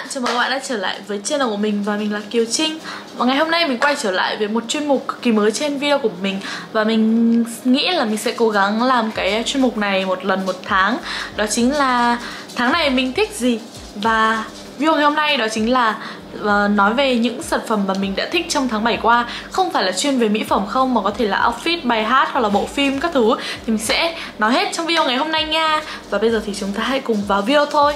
chào mừng các bạn đã trở lại với channel của mình và mình là Kiều Trinh. Và ngày hôm nay mình quay trở lại với một chuyên mục cực kỳ mới trên video của mình. Và mình nghĩ là mình sẽ cố gắng làm cái chuyên mục này một lần một tháng. Đó chính là tháng này mình thích gì. Và video ngày hôm nay đó chính là nói về những sản phẩm mà mình đã thích trong tháng 7 qua. Không phải là chuyên về mỹ phẩm không, mà có thể là outfit, bài hát hoặc là bộ phim các thứ. Thì mình sẽ nói hết trong video ngày hôm nay nha. Và bây giờ thì chúng ta hãy cùng vào video thôi.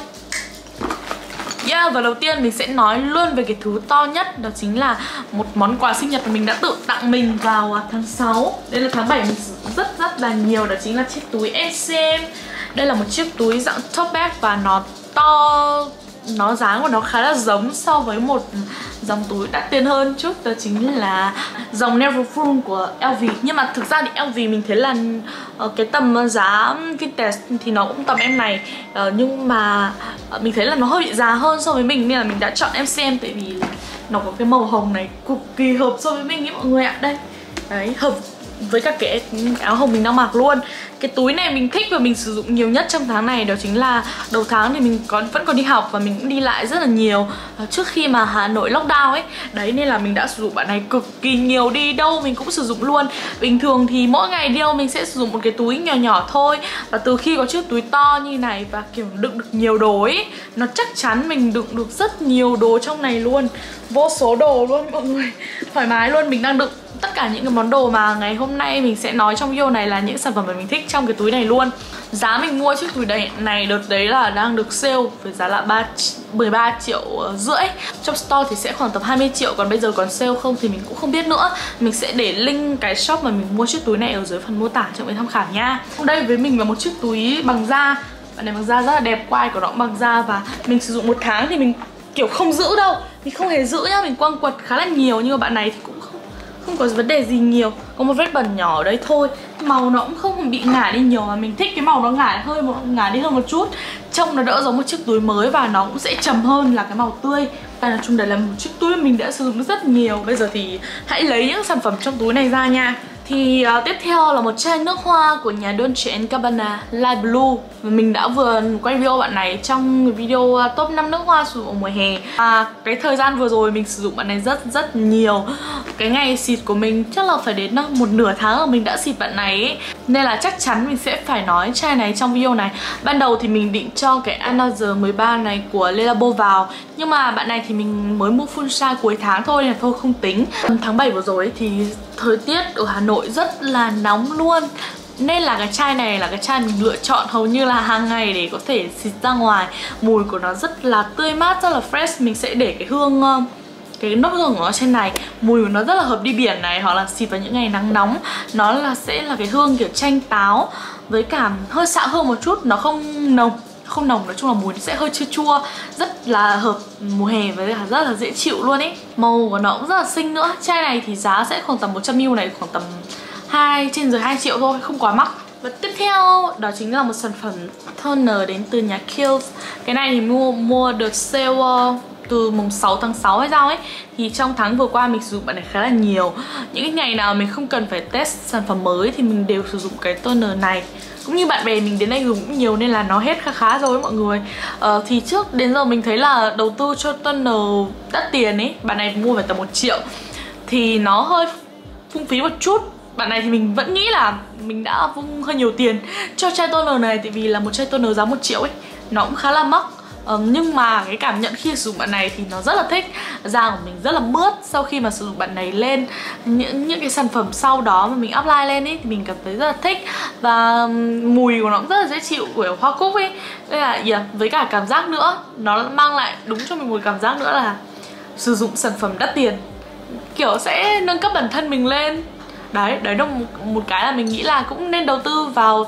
Và đầu tiên mình sẽ nói luôn về cái thứ to nhất. Đó chính là một món quà sinh nhật mà mình đã tự tặng mình vào tháng 6. Đây là tháng 7 mình sử dụng rất là nhiều. Đó chính là chiếc túi SM. Đây là một chiếc túi dạng tote bag và nó to, nó dáng của nó khá là giống so với một dòng túi đắt tiền hơn chút. Đó chính là dòng Neverfull của LV. Nhưng mà thực ra thì LV mình thấy là cái tầm giá vintage thì nó cũng tầm em này, nhưng mà mình thấy là nó hơi bị giá hơn so với mình, nên là mình đã chọn MCM. Tại vì là nó có cái màu hồng này cực kỳ hợp so với mình ý mọi người ạ. Đây, đấy, hợp với cả cái áo hồng mình đang mặc luôn. Cái túi này mình thích và mình sử dụng nhiều nhất trong tháng này. Đó chính là đầu tháng thì mình vẫn còn đi học và mình cũng đi lại rất là nhiều trước khi mà Hà Nội lockdown ấy. Đấy, nên là mình đã sử dụng bạn này cực kỳ nhiều, đi đâu mình cũng sử dụng luôn. Bình thường thì mỗi ngày đi đâu mình sẽ sử dụng một cái túi nhỏ nhỏ thôi. Và từ khi có chiếc túi to như này và kiểu đựng được nhiều đồ ấy, nó chắc chắn mình đựng được rất nhiều đồ trong này luôn. Vô số đồ luôn mọi người, thoải mái luôn. Mình đang đựng tất cả những cái món đồ mà ngày hôm nay mình sẽ nói trong video này là những sản phẩm mà mình thích trong cái túi này luôn. Giá mình mua chiếc túi này đợt đấy là đang được sale với giá là 13,5 triệu. Trong store thì sẽ khoảng tầm 20 triệu, còn bây giờ còn sale không thì mình cũng không biết nữa. Mình sẽ để link cái shop mà mình mua chiếc túi này ở dưới phần mô tả cho mọi người tham khảo nha. Đây với mình là một chiếc túi bằng da. Bạn này bằng da rất là đẹp, quai của nó cũng bằng da. Và mình sử dụng một tháng thì mình kiểu không giữ đâu, mình không hề giữ nhá, mình quăng quật khá là nhiều. Nhưng mà bạn này thì cũng không có vấn đề gì nhiều, có một vết bẩn nhỏ ở đây thôi. Màu nó cũng không bị ngả đi nhiều, mà mình thích cái màu nó ngả đi hơn một chút, trông nó đỡ giống một chiếc túi mới và nó cũng sẽ trầm hơn là cái màu tươi. Và nói chung đây là một chiếc túi mình đã sử dụng rất nhiều. Bây giờ thì hãy lấy những sản phẩm trong túi này ra nha. Thì tiếp theo là một chai nước hoa của nhà Dolce & Gabbana Light Blue. Mình đã vừa quay video bạn này trong video top 5 nước hoa sử dụng mùa hè. Cái thời gian vừa rồi mình sử dụng bạn này rất nhiều. Cái ngày xịt của mình chắc là phải đến một nửa tháng là mình đã xịt bạn này ấy. Nên là chắc chắn mình sẽ phải nói chai này trong video này. Ban đầu thì mình định cho cái Another 13 này của Le Labo vào, nhưng mà bạn này thì mình mới mua full size cuối tháng thôi, nên là thôi không tính. Tháng 7 vừa rồi thì thời tiết ở Hà Nội rất là nóng luôn, nên là cái chai này là cái chai mình lựa chọn hầu như là hàng ngày để có thể xịt ra ngoài. Mùi của nó rất là tươi mát, rất là fresh. Mình sẽ để cái hương, cái nốt hương của nó trên này. Mùi của nó rất là hợp đi biển này, hoặc là xịt vào những ngày nắng nóng. Nó sẽ là cái hương kiểu chanh táo với cả hơi xạ hương một chút, nó không nồng, nói chung là mùi nó sẽ hơi chua chua, rất là hợp mùa hè và rất là dễ chịu luôn ấy. Màu của nó cũng rất là xinh nữa. Chai này thì giá sẽ khoảng tầm 100ml này, khoảng tầm trên dưới 2 triệu thôi, không quá mắc. Và tiếp theo đó chính là một sản phẩm toner đến từ nhà Kiehl's. Cái này thì mua được sale từ mùng 6 tháng 6 hay sao ấy. Thì trong tháng vừa qua mình sử dụng bạn này khá là nhiều. Những cái ngày nào mình không cần phải test sản phẩm mới thì mình đều sử dụng cái toner này. Cũng như bạn bè mình đến đây dùng cũng nhiều nên là nó hết khá rồi mọi người. Thì trước đến giờ mình thấy là đầu tư cho toner đắt tiền ấy, bạn này mua phải tầm 1 triệu thì nó hơi phung phí một chút. Bạn này thì mình vẫn nghĩ là mình đã vung hơi nhiều tiền cho chai toner này, tại vì là một chai toner giá 1 triệu ấy, nó cũng khá là mắc. Nhưng mà cái cảm nhận khi sử dụng bạn này thì nó rất là thích. Da của mình rất là mướt sau khi mà sử dụng bạn này lên những cái sản phẩm sau đó mà mình apply lên ấy, thì mình cảm thấy rất là thích. Và mùi của nó cũng rất là dễ chịu, của hoa cúc ấy. Đây là với cả cảm giác nữa, nó mang lại đúng cho mình một cảm giác nữa là sử dụng sản phẩm đắt tiền kiểu sẽ nâng cấp bản thân mình lên. Đấy là một cái là mình nghĩ là cũng nên đầu tư vào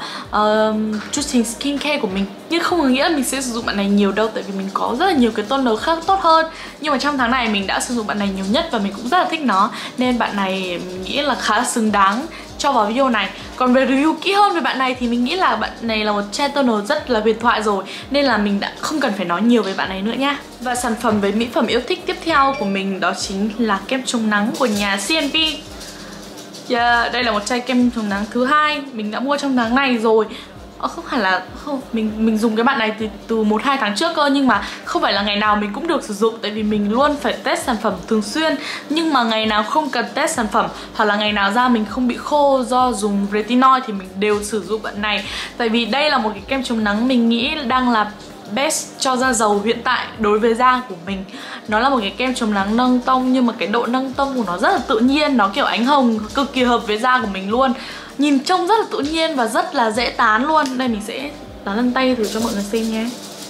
chương trình skincare của mình. Nhưng không có nghĩa là mình sẽ sử dụng bạn này nhiều đâu, tại vì mình có rất là nhiều cái toner khác tốt hơn. Nhưng mà trong tháng này mình đã sử dụng bạn này nhiều nhất và mình cũng rất là thích nó, nên bạn này mình nghĩ là khá là xứng đáng cho vào video này. Còn về review kỹ hơn về bạn này thì mình nghĩ là bạn này là một chai toner rất là huyền thoại rồi, nên là mình đã không cần phải nói nhiều về bạn này nữa nha. Và sản phẩm về mỹ phẩm yêu thích tiếp theo của mình đó chính là kem chống nắng của nhà CNP. Đây là một chai kem chống nắng thứ hai mình đã mua trong tháng này rồi. Không hẳn là không, mình dùng cái bạn này từ 1-2 tháng trước cơ, nhưng mà không phải là ngày nào mình cũng được sử dụng, tại vì mình luôn phải test sản phẩm thường xuyên. Nhưng mà ngày nào không cần test sản phẩm hoặc là ngày nào da mình không bị khô do dùng retinol thì mình đều sử dụng bạn này. Tại vì đây là một cái kem chống nắng mình nghĩ đang là best cho da dầu hiện tại đối với da của mình. Nó là một cái kem chống nắng nâng tông, nhưng mà cái độ nâng tông của nó rất là tự nhiên, nó kiểu ánh hồng cực kỳ hợp với da của mình luôn. Nhìn trông rất là tự nhiên và rất là dễ tán luôn. Đây mình sẽ tán lên tay thử cho mọi người xem nhé.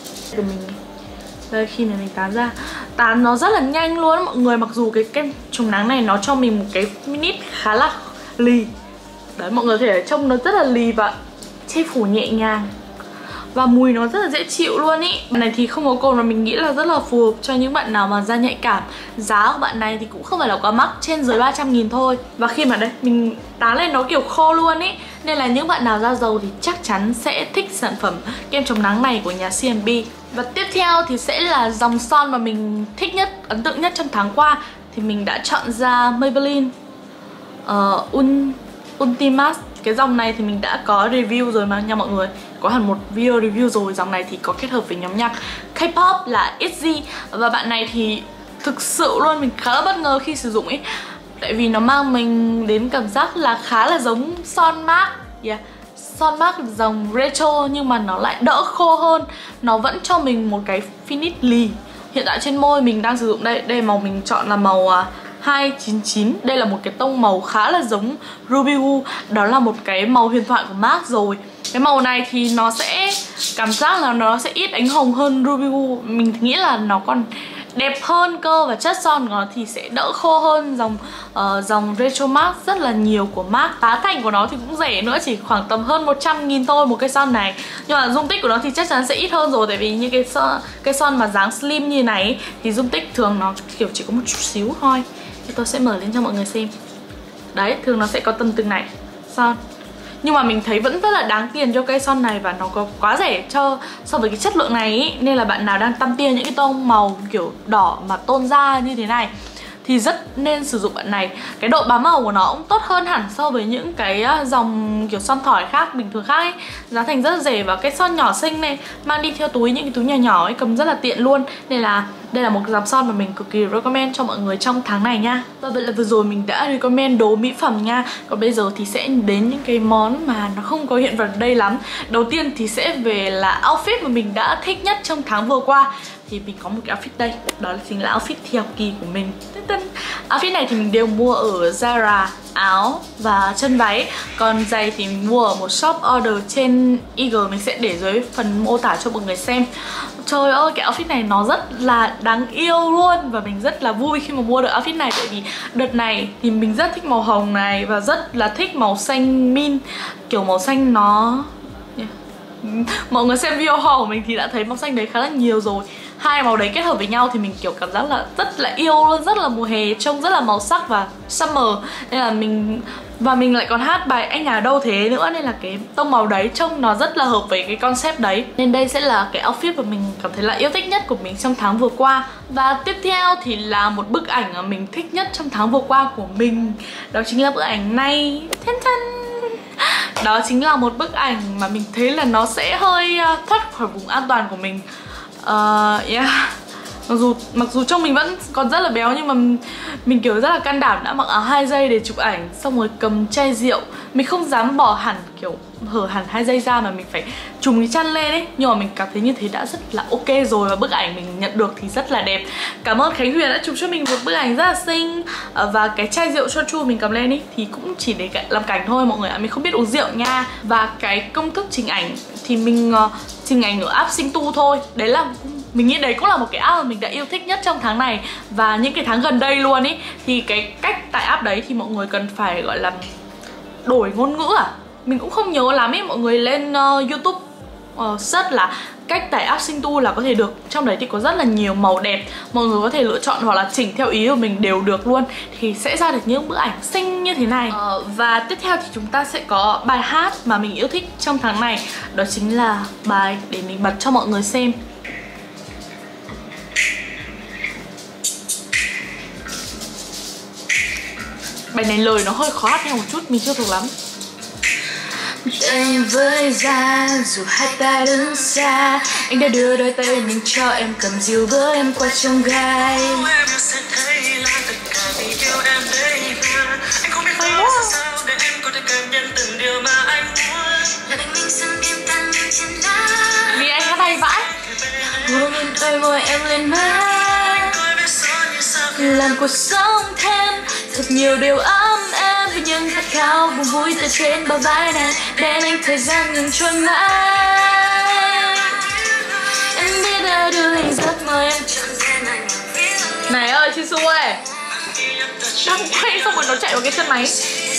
Đây, khi mà mình tán ra, tán nó rất là nhanh luôn mọi người. Mặc dù cái kem chống nắng này nó cho mình một cái finish khá là lì. Đấy, mọi người có thể trông nó rất là lì và che phủ nhẹ nhàng. Và mùi nó rất là dễ chịu luôn ý. Bạn này thì không có cồn và mình nghĩ là rất là phù hợp cho những bạn nào mà da nhạy cảm. Giá của bạn này thì cũng không phải là quá mắc, trên dưới 300.000 thôi. Và khi mà đây, mình tán lên nó kiểu khô luôn ý. Nên là những bạn nào da dầu thì chắc chắn sẽ thích sản phẩm kem chống nắng này của nhà CNB. Và tiếp theo thì sẽ là dòng son mà mình thích nhất, ấn tượng nhất trong tháng qua. Thì mình đã chọn ra Maybelline Ultimate. Cái dòng này thì mình đã có review rồi mà nha mọi người. Có hẳn một video review rồi. Dòng này thì có kết hợp với nhóm nhạc K-pop là ITZY. Và bạn này thì thực sự luôn mình khá là bất ngờ khi sử dụng ấy. Tại vì nó mang mình đến cảm giác là khá là giống son MAC. Son MAC dòng retro nhưng mà nó lại đỡ khô hơn. Nó vẫn cho mình một cái finish lì. Hiện tại trên môi mình đang sử dụng đây. Đây màu mình chọn là màu 299. Đây là một cái tông màu khá là giống Ruby Woo. Đó là một cái màu huyền thoại của MAC rồi. Cái màu này thì nó sẽ cảm giác là nó sẽ ít ánh hồng hơn Ruby Woo. Mình nghĩ là nó còn đẹp hơn cơ, và chất son của nó thì sẽ đỡ khô hơn dòng Retro MAC rất là nhiều của MAC. Giá thành của nó thì cũng rẻ nữa, chỉ khoảng tầm hơn 100.000 thôi một cái son này. Nhưng mà dung tích của nó thì chắc chắn sẽ ít hơn rồi, tại vì như cái son mà dáng slim như này ấy, thì dung tích thường nó kiểu chỉ có một chút xíu thôi. Thì tôi sẽ mở lên cho mọi người xem. Đấy, thường nó sẽ có tầm từng này son. Nhưng mà mình thấy vẫn rất là đáng tiền cho cây son này, và nó có quá rẻ so với cái chất lượng này ý. Nên là bạn nào đang tăm tia những cái tông màu kiểu đỏ mà tôn da như thế này thì rất nên sử dụng bạn này. Cái độ bám màu của nó cũng tốt hơn hẳn so với những cái dòng kiểu son thỏi khác bình thường khác ấy. Giá thành rất là rẻ, và cái son nhỏ xinh này mang đi theo túi, những cái túi nhỏ nhỏ ấy, cầm rất là tiện luôn. Nên là đây là một dòng son mà mình cực kỳ recommend cho mọi người trong tháng này nha. Và vậy là vừa rồi mình đã recommend đồ mỹ phẩm nha. Còn bây giờ thì sẽ đến những cái món mà nó không có hiện vật ở đây lắm. Đầu tiên thì sẽ về là outfit mà mình đã thích nhất trong tháng vừa qua. Thì mình có một cái outfit đây, đó chính là outfit thi học kỳ của mình. Outfit này thì mình đều mua ở Zara, áo và chân váy. Còn giày thì mình mua ở một shop order trên IG, mình sẽ để dưới phần mô tả cho mọi người xem. Trời ơi, cái outfit này nó rất là đáng yêu luôn. Và mình rất là vui khi mà mua được outfit này. Tại vì đợt này thì mình rất thích màu hồng này, và rất là thích màu xanh min. Kiểu màu xanh nó... Mọi người xem video haul của mình thì đã thấy màu xanh đấy khá là nhiều rồi. Hai màu đấy kết hợp với nhau thì mình kiểu cảm giác là rất là yêu luôn, rất là mùa hè, trông rất là màu sắc và summer. Nên là mình lại còn hát bài Anh Nhà Đâu Thế nữa, nên là cái tông màu đấy trông nó rất là hợp với cái concept đấy. Nên đây sẽ là cái outfit mà mình cảm thấy là yêu thích nhất của mình trong tháng vừa qua. Và tiếp theo thì là một bức ảnh mà mình thích nhất trong tháng vừa qua của mình. Đó chính là bức ảnh này. Đó chính là một bức ảnh mà mình thấy là nó sẽ hơi thoát khỏi vùng an toàn của mình. Mặc dù trông mình vẫn còn rất là béo, nhưng mà mình kiểu rất là can đảm đã mặc áo 2 giây để chụp ảnh, xong rồi cầm chai rượu. Mình không dám bỏ hẳn kiểu hở hẳn 2 giây ra, mà mình phải trùm cái chăn lên ấy. Nhưng mà mình cảm thấy như thế đã rất là ok rồi, và bức ảnh mình nhận được thì rất là đẹp. Cảm ơn Khánh Huyền đã chụp cho mình một bức ảnh rất là xinh. Và cái chai rượu cho chu mình cầm lên ấy thì cũng chỉ để làm cảnh thôi mọi người ạ. Mình không biết uống rượu nha. Và cái công thức chỉnh ảnh thì mình chỉnh ảnh ở app Sinh Tu thôi. Đấy là mình nghĩ đấy cũng là một cái app mà mình đã yêu thích nhất trong tháng này và những cái tháng gần đây luôn ý. Thì cái cách tải app đấy thì mọi người cần phải gọi là đổi ngôn ngữ à? Mình cũng không nhớ lắm ý. Mọi người lên YouTube search là cách tải app Sinh Tu là có thể được. Trong đấy thì có rất là nhiều màu đẹp, mọi người có thể lựa chọn hoặc là chỉnh theo ý của mình đều được luôn. Thì sẽ ra được những bức ảnh xinh như thế này. Và tiếp theo thì chúng ta sẽ có bài hát mà mình yêu thích trong tháng này. Đó chính là bài để mình bật cho mọi người xem. Bài này lời nó hơi khó hát theo một chút, mình chưa thuộc lắm. Anh với ra dù hai ta đứng xa, anh đã đưa đôi tay mình cho em, cầm dìu bước em qua trong gai. Anh không biết nói ra sao để em có thể cảm nhận từng điều mà anh muốn. Là bình minh sân đêm tan như trên lá. Vì anh hát hay vãi. Hôn lên đôi môi em lên má, làm cuộc sống thêm thật nhiều điều ấm em, vì những khát khao buồn vui từ trên bờ vai này, để anh thời gian ngừng trôi mãi. Em biết đã đưa anh giấc mơ em. Này ơi Jisoo ơi, đang quay xong rồi nó chạy vào cái chân máy.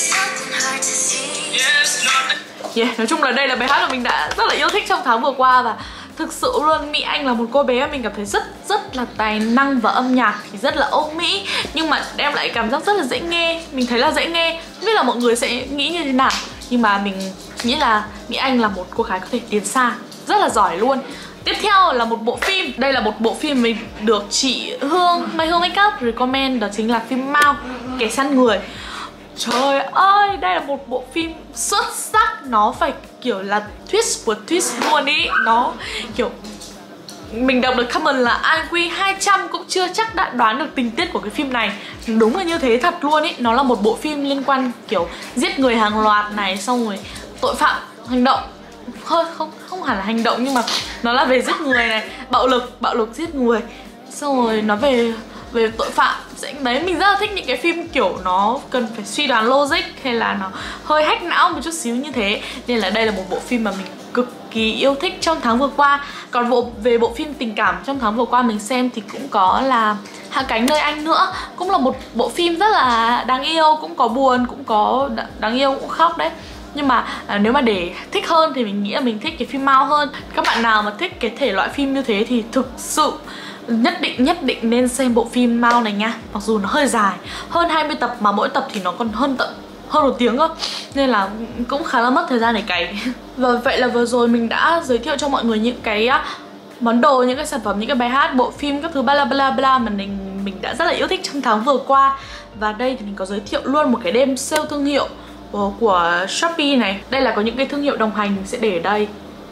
Yeah, nói chung là đây là bài hát mà mình đã rất là yêu thích trong tháng vừa qua, và thực sự luôn, Mỹ Anh là một cô bé mình cảm thấy rất là tài năng, và âm nhạc thì rất là Âu Mỹ, nhưng mà đem lại cảm giác rất là dễ nghe. Mình thấy là dễ nghe, không biết là mọi người sẽ nghĩ như thế nào, nhưng mà mình nghĩ là Mỹ Anh là một cô gái có thể tiến xa, rất là giỏi luôn. Tiếp theo là một bộ phim. Đây là một bộ phim mình được chị Hương, My Hương Makeup recommend, đó chính là phim Mao, Kẻ săn người. Trời ơi, đây là một bộ phim xuất sắc. Nó phải kiểu là twist của twist luôn ý. Nó kiểu mình đọc được comment là IQ 200 cũng chưa chắc đã đoán được tình tiết của cái phim này. Đúng là như thế thật luôn ý. Nó là một bộ phim liên quan kiểu giết người hàng loạt này, xong rồi tội phạm hành động. Không hẳn là hành động, nhưng mà nó là về giết người này, bạo lực giết người. Xong rồi nó về tội phạm. Đấy, mình rất là thích những cái phim kiểu nó cần phải suy đoán logic, hay là nó hơi hack não một chút xíu như thế. Nên là đây là một bộ phim mà mình cực kỳ yêu thích trong tháng vừa qua. Còn về bộ phim tình cảm trong tháng vừa qua mình xem thì cũng có là Hạ cánh nơi anh nữa. Cũng là một bộ phim rất là đáng yêu, cũng có buồn, cũng có đáng yêu, cũng khóc đấy. Nhưng mà nếu mà để thích hơn thì mình nghĩ là mình thích cái phim Mao hơn. Các bạn nào mà thích cái thể loại phim như thế thì thực sự nhất định nên xem bộ phim Mao này nha. Mặc dù nó hơi dài, hơn 20 tập, mà mỗi tập thì nó còn hơn 1 tiếng cơ, nên là cũng khá là mất thời gian để cày. Và vậy là vừa rồi mình đã giới thiệu cho mọi người những cái món đồ, những cái sản phẩm, những cái bài hát, bộ phim, các thứ bla bla bla mà mình đã rất là yêu thích trong tháng vừa qua. Và đây thì mình có giới thiệu luôn một cái đêm sale thương hiệu của Shopee này. Đây là có những cái thương hiệu đồng hành, mình sẽ để ở đây.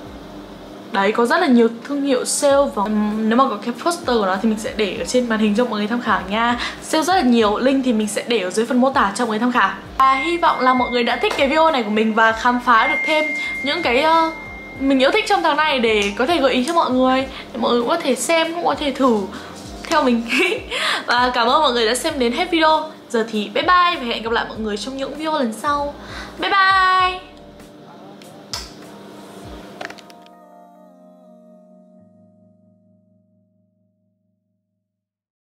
Đấy, có rất là nhiều thương hiệu sale, và nếu mà có cái poster của nó thì mình sẽ để ở trên màn hình cho mọi người tham khảo nha. Sale rất là nhiều, link thì mình sẽ để ở dưới phần mô tả cho mọi người tham khảo. Và hy vọng là mọi người đã thích cái video này của mình và khám phá được thêm những cái mình yêu thích trong tháng này, để có thể gợi ý cho mọi người, để mọi người cũng có thể xem, cũng có thể thử theo mình. Và cảm ơn mọi người đã xem đến hết video. Giờ thì bye bye, và hẹn gặp lại mọi người trong những video lần sau. Bye bye.